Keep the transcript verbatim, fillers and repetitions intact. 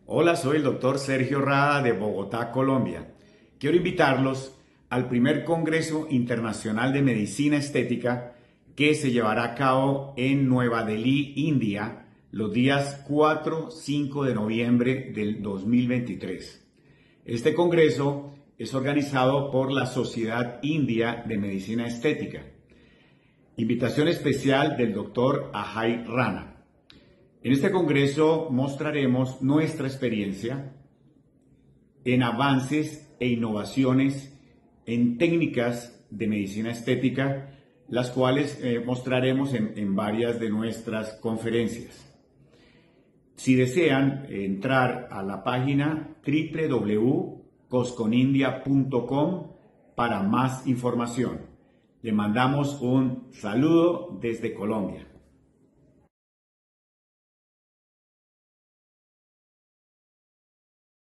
Hola, soy el doctor Sergio Rada de Bogotá, Colombia. Quiero invitarlos al primer Congreso Internacional de Medicina Estética que se llevará a cabo en Nueva Delhi, India, los días cuatro y cinco de noviembre del dos mil veintitrés. Este congreso es organizado por la Sociedad India de Medicina Estética. Invitación especial del doctor Ajay Rana. En este congreso mostraremos nuestra experiencia en avances e innovaciones en técnicas de medicina estética, las cuales eh, mostraremos en, en varias de nuestras conferencias. Si desean entrar a la página w w w punto cosconindia punto com para más información. Le mandamos un saludo desde Colombia.